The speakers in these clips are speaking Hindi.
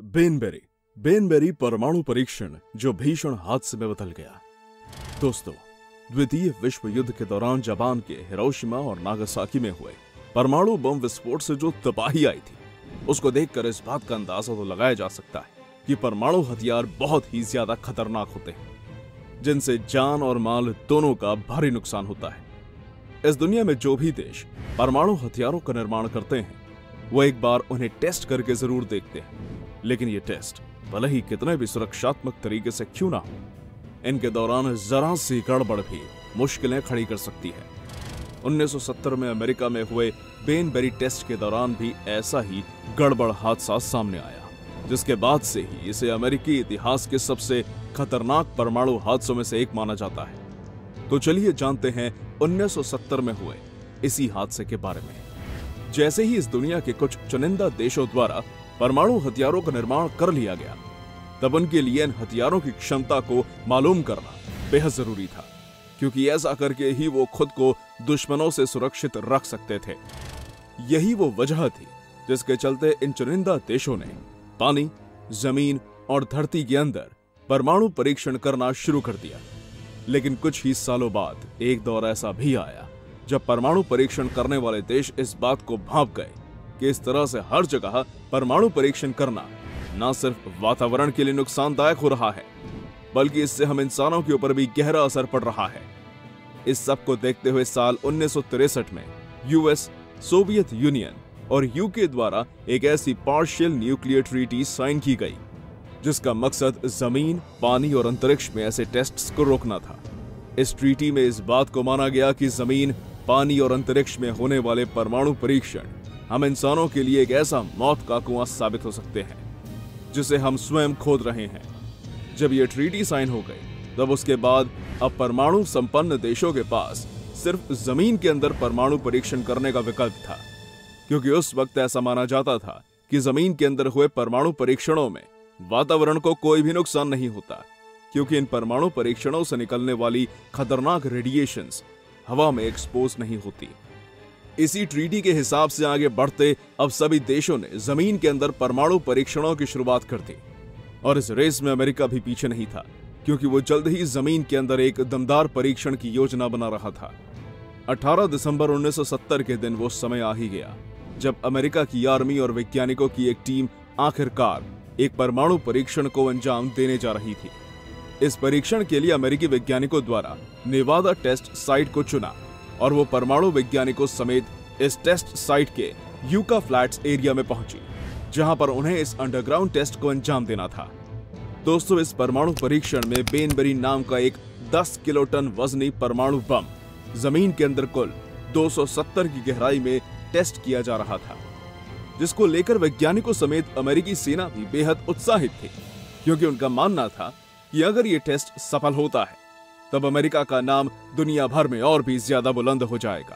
बेनबेरी बेनबेरी परमाणु परीक्षण जो भीषण हादसे में बदल गया। दोस्तों, द्वितीय विश्व युद्ध के दौरान जापान के हिरोशिमा और नागासाकी में हुए परमाणु बम विस्फोट से जो तबाही आई थी, उसको देखकर इस बात का अंदाजा तो लगाया जा सकता है कि परमाणु हथियार बहुत ही ज्यादा खतरनाक होते हैं, जिनसे जान और माल दोनों का भारी नुकसान होता है। इस दुनिया में जो भी देश परमाणु हथियारों का निर्माण करते हैं, वो एक बार उन्हें टेस्ट करके जरूर देखते हैं, लेकिन ये टेस्ट भले ही कितने भी सुरक्षात्मक तरीके से क्यों ना हो, इनके दौरान जरा सी गड़बड़ भी मुश्किलें खड़ी कर सकती है। 1970 में अमेरिका में हुए बेनबेरी टेस्ट के दौरान भी ऐसा ही गड़बड़ हादसा सामने आया, जिसके बाद से ही इसे अमेरिकी इतिहास के सबसे खतरनाक परमाणु हादसों में से एक माना जाता है। तो चलिए जानते हैं 1970 में हुए इसी हादसे के बारे में। जैसे ही इस दुनिया के कुछ चुनिंदा देशों द्वारा परमाणु हथियारों का निर्माण कर लिया गया, तब उनके लिए इन हथियारों की क्षमता को मालूम करना बेहद जरूरी था, क्योंकि ऐसा करके ही वो खुद को दुश्मनों से सुरक्षित रख सकते थे। यही वो वजह थी जिसके चलते इन चुनिंदा देशों ने पानी, जमीन और धरती के अंदर परमाणु परीक्षण करना शुरू कर दिया। लेकिन कुछ ही सालों बाद एक दौर ऐसा भी आया जब परमाणु परीक्षण करने वाले देश इस बात को भांप गए कि इस तरह से हर जगह परमाणु परीक्षण करना न सिर्फ वातावरण के लिए नुकसानदायक हो रहा है, बल्कि इससे हम इंसानों के ऊपर भी गहरा असर पड़ रहा है। इस सब को देखते हुए साल 1963 में यूएस, सोवियत यूनियन और यूके द्वारा एक ऐसी पार्शियल न्यूक्लियर ट्रीटी साइन की गई, जिसका मकसद जमीन, पानी और अंतरिक्ष में ऐसे टेस्ट्स को रोकना था। इस ट्रीटी में इस बात को माना गया कि जमीन, पानी और अंतरिक्ष में होने वाले परमाणु परीक्षण हम इंसानों के लिए एक ऐसा मौत का कुआं साबित हो सकते हैं, जिसे हम स्वयं खोद रहे हैं। जब यह ट्रीटी साइन हो गई, तब उसके बाद अब परमाणु संपन्न देशों के पास सिर्फ जमीन के अंदर परमाणु परीक्षण करने का विकल्प था, क्योंकि उस वक्त ऐसा माना जाता था कि जमीन के अंदर हुए परमाणु परीक्षणों में वातावरण को कोई भी नुकसान नहीं होता, क्योंकि इन परमाणु परीक्षणों से निकलने वाली खतरनाक रेडिएशंस हवा में एक्सपोज नहीं होती। इसी ट्रीटी के हिसाब से आगे बढ़ते अब सभी देशों ने जमीन के अंदर परमाणु परीक्षणों की शुरुआत कर दी, और इस रेस में अमेरिका भी पीछे नहीं था, क्योंकि वो जल्द ही जमीन के अंदर एक दमदार परीक्षण की योजना बना रहा था। 18 दिसंबर 1970 के दिन वो समय आ ही गया जब अमेरिका की आर्मी और वैज्ञानिकों की एक टीम आखिरकार एक परमाणु परीक्षण को अंजाम देने जा रही थी। इस परीक्षण के लिए अमेरिकी वैज्ञानिकों द्वारा नेवादा टेस्ट साइट को चुना, और वो परमाणु वैज्ञानिकों समेत इस टेस्ट साइट के यूका फ्लैट्स एरिया में पहुंची, जहां पर उन्हें इस अंडरग्राउंड टेस्ट को अंजाम देना था। दोस्तों, इस परमाणु परीक्षण में बेनबेरी नाम का एक 10 किलोटन वजनी परमाणु बम जमीन के अंदर कुल 270 की गहराई में टेस्ट किया जा रहा था, जिसको लेकर वैज्ञानिकों समेत अमेरिकी सेना भी बेहद उत्साहित थी, क्योंकि उनका मानना था कि अगर ये टेस्ट सफल होता है, तब अमेरिका का नाम दुनिया भर में और भी ज्यादा बुलंद हो जाएगा।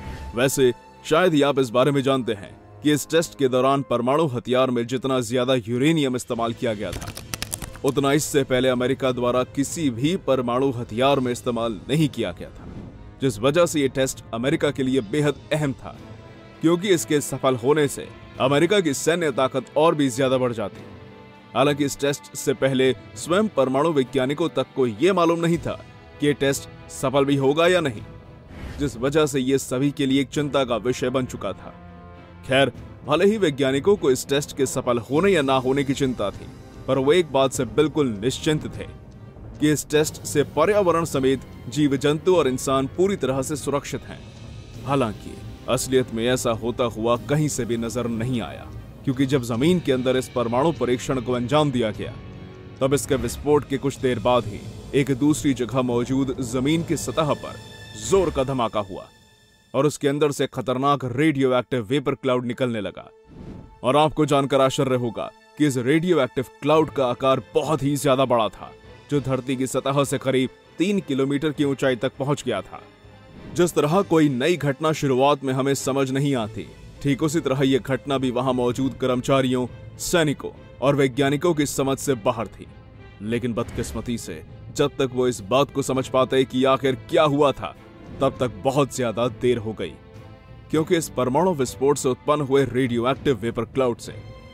वैसे शायद ही आप इस बारे में जानते हैं कि इस टेस्ट के दौरान परमाणु हथियार में जितना ज्यादा यूरेनियम इस्तेमाल किया गया था, उतना इससे पहले अमेरिका द्वारा किसी भी परमाणु हथियार में इस्तेमाल नहीं किया गया था, जिस वजह से ये टेस्ट अमेरिका के लिए बेहद अहम था, क्योंकि इसके सफल होने से अमेरिका की सैन्य ताकत और भी ज्यादा बढ़ जाती। हालांकि इस टेस्ट से पहले स्वयं परमाणु वैज्ञानिकों तक को यह मालूम नहीं था कि ये टेस्ट सफल भी होगा या नहीं, जिस वजह से ये सभी के लिए एक चिंता का विषय बन चुका था। खैर, भले ही वैज्ञानिकों को इस टेस्ट के सफल होने या ना होने की चिंता थी, पर वो एक बात से बिल्कुल निश्चिंत थे कि इस टेस्ट से पर्यावरण समेत जीव जंतु और इंसान पूरी तरह से सुरक्षित हैं। हालांकि असलियत में ऐसा होता हुआ कहीं से भी नजर नहीं आया, क्योंकि जब जमीन के अंदर इस परमाणु परीक्षण को अंजाम दिया गया, तब इसके विस्फोट के कुछ देर बाद ही एक दूसरी जगह मौजूद जमीन की सतह पर जोर का धमाका हुआ, और उसके अंदर से खतरनाक रेडियो एक्टिव वेपर क्लाउड निकलने लगा। और आपको जानकर आश्चर्य होगा कि इस रेडियो एक्टिव क्लाउड का आकार बहुत ही ज्यादा बड़ा था, जो धरती की सतह से करीब 3 किलोमीटर की ऊंचाई तक पहुंच गया था। जिस तरह कोई नई घटना शुरुआत में हमें समझ नहीं आती, ठीक उसी तरह यह घटना भी वहां मौजूद कर्मचारियों, सैनिकों और वैज्ञानिकों की समझ से बाहर थी। लेकिन बदकिस्मती से जब तक वो इस बात को समझ पाते कि आखिर क्या हुआ था, तब तक बहुत ज्यादा देर हो गई, क्योंकि इस परमाणु विस्फोट से उत्पन्न हुए रेडियो एक्टिव वेपर क्लाउड से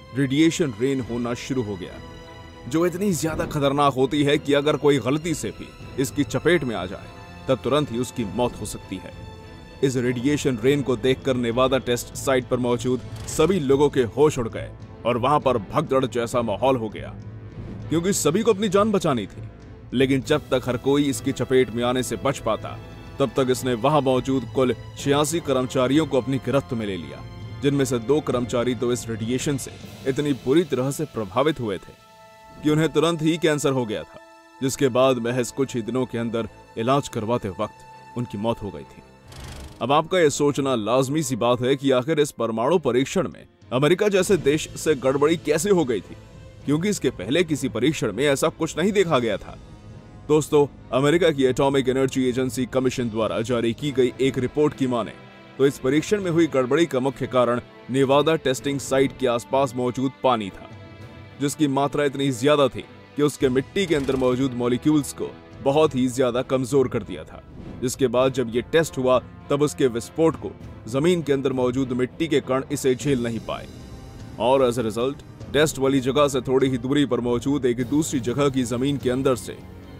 रेडिएशन रेन होना शुरू हो गया, जो इतनी ज्यादा खतरनाक होती है कि अगर कोई गलती से भी इसकी चपेट में आ जाए तब तुरंत ही उसकी मौत हो सकती है। इस रेडिएशन रेन को देखकर नेवादा टेस्ट साइट पर मौजूद सभी लोगों के होश उड़ गए और वहां पर भगदड़ जैसा माहौल हो गया, क्योंकि सभी को अपनी जान बचानी थी। लेकिन जब तक हर कोई इसकी चपेट में आने से बच पाता, तब तक इसने वहां मौजूद कुल 86 कर्मचारियों को अपनी गिरफ्त में ले लिया, जिनमें से 2 कर्मचारी तो इस रेडिएशन से इतनी बुरी तरह से प्रभावित हुए थे कि उन्हें तुरंत ही कैंसर हो गया था, जिसके बाद महज कुछ ही दिनों के अंदर इलाज करवाते वक्त उनकी मौत हो गई थी। अब आपका यह सोचना लाजमी सी बात है कि आखिर इस परमाणु परीक्षण में अमेरिका जैसे देश से गड़बड़ी कैसे हो गई थी, क्योंकि इसके पहले किसी परीक्षण में ऐसा कुछ नहीं देखा गया था। दोस्तों, अमेरिका की एटॉमिक एनर्जी एजेंसी कमीशन द्वारा जारी की गई एक रिपोर्ट की माने तो इस परीक्षण में हुई गड़बड़ी का मुख्य कारण नेवादा टेस्टिंग साइट के आसपास मौजूद पानी था, जिसकी मात्रा इतनी ज्यादा थी कि उसके मिट्टी के अंदर मौजूद मॉलिक्यूल्स को बहुत ही ज्यादा कमजोर कर दिया था। जिसके बाद जब ये टेस्ट हुआ तब उसके विस्फोट को जमीन के अंदर मौजूद मिट्टी के कण इसे झेल नहीं पाए और एज ए रिजल्ट टेस्ट वाली जगह से थोड़ी ही दूरी पर मौजूद एक दूसरी जगह की जमीन के अंदर से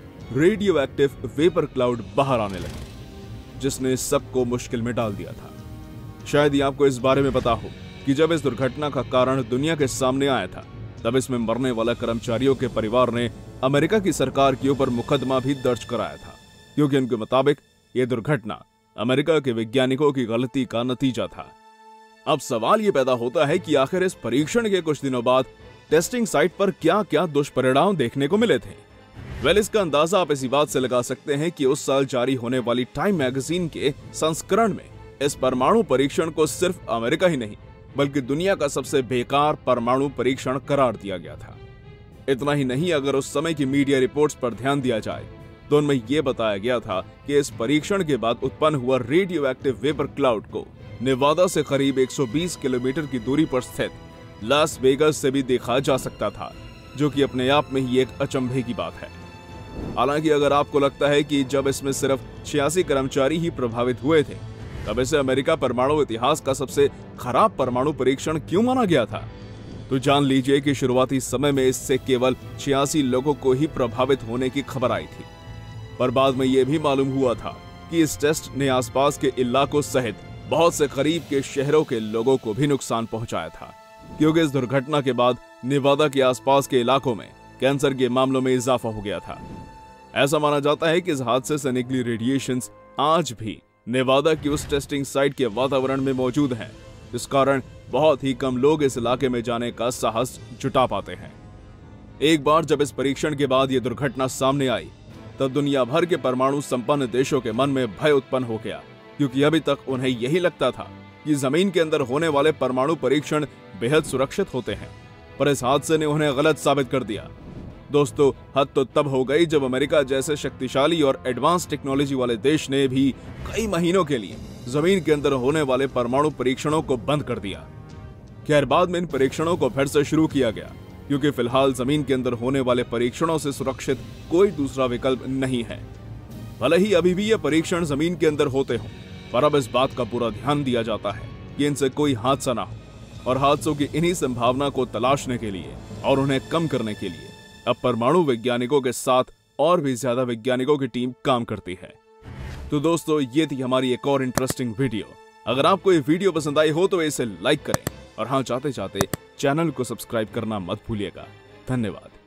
रेडियो एक्टिव वेपर क्लाउड बाहर आने लगे, जिसने सबको मुश्किल में डाल दिया था। शायद ही आपको इस बारे में पता हो कि जब इस दुर्घटना का कारण दुनिया के सामने आया था, तब इसमें मरने वाले कर्मचारियों के परिवार ने अमेरिका की सरकार के ऊपर मुकदमा भी दर्ज कराया था, क्योंकि उनके मुताबिक यह दुर्घटना अमेरिका के वैज्ञानिकों की गलती का नतीजा था। अब सवाल यह पैदा होता है कि आखिर इस परीक्षण के कुछ दिनों बाद टेस्टिंग साइट पर क्या क्या दुष्परिणाम देखने को मिले थे। इसका अंदाजा आप इसी बात से लगा सकते हैं कि उस साल जारी होने वाली टाइम मैगजीन के संस्करण में इस परमाणु परीक्षण को सिर्फ अमेरिका ही नहीं बल्कि दुनिया का सबसे बेकार परमाणु परीक्षण करार दिया गया था। इतना ही नहीं, अगर उस समय की मीडिया रिपोर्ट्स पर ध्यान दिया जाए तो उनमें यह बताया गया था कि इस परीक्षण के बाद उत्पन्न हुआ रेडियो एक्टिव वेपर क्लाउड को नेवादा से करीब 120 किलोमीटर की दूरी पर स्थित लास वेगास से भी देखा जा सकता था, जो कि अपने आप में ही एक अचंभे की बात है। हालांकि अगर आपको लगता है कि जब इसमें सिर्फ 86 कर्मचारी ही प्रभावित हुए थे, तब इसे अमेरिका परमाणु इतिहास का सबसे खराब परमाणु परीक्षण क्यों माना गया था, तो जान लीजिए कि शुरुआती समय में इससे केवल 86 लोगों को ही प्रभावित होने की खबर आई थी, पर बाद में यह भी मालूम हुआ था कि इस टेस्ट ने आसपास के इलाकों सहित बहुत से करीब के शहरों के लोगों को भी नुकसान पहुंचाया था, क्योंकि इस दुर्घटना के बाद नेवादा के आसपास के इलाकों में कैंसर के मामलों में इजाफा हो गया था। ऐसा माना जाता है कि इस हादसे से निकली रेडिएशंस आज भी नेवादा की उस टेस्टिंग साइट के वातावरण में मौजूद हैं, इस कारण बहुत ही कम लोग इस इलाके में जाने का साहस जुटा पाते हैं। एक बार जब इस परीक्षण के बाद यह दुर्घटना सामने आई, तब दुनिया भर के परमाणु संपन्न देशों के मन में भय उत्पन्न हो गया, क्योंकि अभी तक उन्हें यही लगता था कि जमीन के अंदर होने वाले परमाणु परीक्षण बेहद सुरक्षित होते हैं, पर इस हादसे ने उन्हें गलत साबित कर दिया। दोस्तों, हद तो तब हो गई जब अमेरिका जैसे शक्तिशाली और एडवांस टेक्नोलॉजी वाले देश ने भी कई महीनों के लिए जमीन के अंदर होने वाले परमाणु परीक्षणों को बंद कर दिया। खैर, बाद में इन परीक्षणों को फिर से शुरू किया गया, क्योंकि फिलहाल जमीन के अंदर होने वाले परीक्षणों से सुरक्षित कोई दूसरा विकल्प नहीं है। भले ही अभी भी ये परीक्षण जमीन के अंदर होते हों, पर अब इस बात का पूरा ध्यान दिया जाता है कि इनसे कोई हादसा ना हो, और हादसों की इन्हीं संभावना को तलाशने के लिए और उन्हें कम करने के लिए अब परमाणु वैज्ञानिकों के साथ और भी ज्यादा वैज्ञानिकों की टीम काम करती है। तो दोस्तों, ये थी हमारी एक और इंटरेस्टिंग वीडियो। अगर आपको ये वीडियो पसंद आई हो तो इसे लाइक करें, और हाँ, चाहते चाहते चैनल को सब्सक्राइब करना मत भूलिएगा। धन्यवाद।